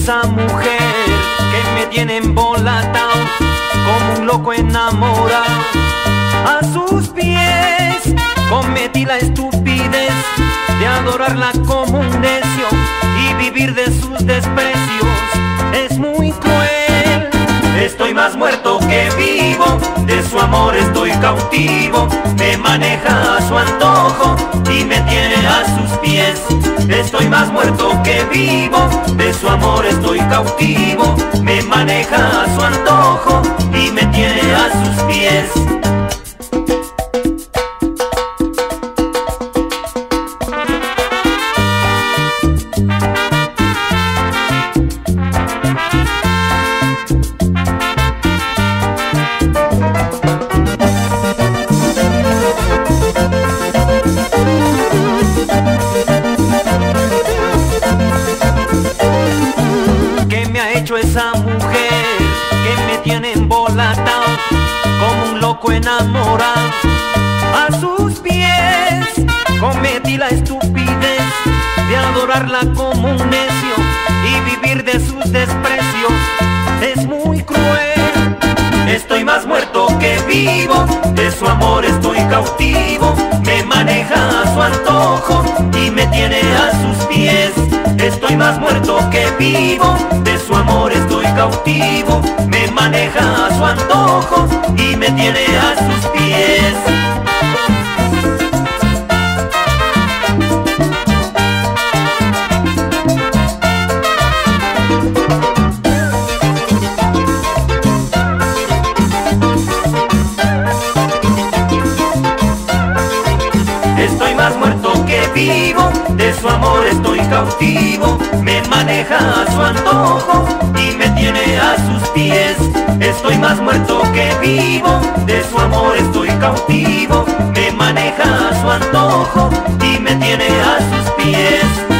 esa mujer que me tiene embolatado como un loco enamorado. A sus pies cometí la estupidez de adorarla como un necio y vivir de sus desprecios. Es muy cruel. Estoy más muerto que vivo, de su amor estoy cautivo. Me maneja a su antojo y me tiene a sus pies. Estoy más muerto que vivo, de su amor estoy cautivo. Me maneja a su antojo y me tiene a sus pies. Esa mujer que me tiene embolatado como un loco enamorado. A sus pies cometí la estupidez de adorarla como un necio y vivir de sus desprecios. Es muy cruel. Estoy más muerto que vivo, de su amor estoy cautivo. Me maneja a su antojo y me tiene a sus pies. Estoy más muerto que vivo, de su amor estoy cautivo. Me maneja a su antojo y me tiene a sus pies. Estoy más muerto que vivo, de su amor estoy cautivo. Me maneja a su antojo y me tiene a sus pies. Estoy más muerto que vivo, de su amor estoy cautivo. Me maneja a su antojo y me tiene a sus pies.